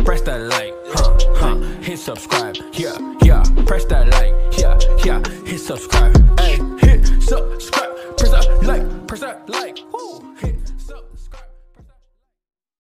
press that like, hit subscribe, yeah, press that like, yeah, hit subscribe, hey, hit subscribe, press that like,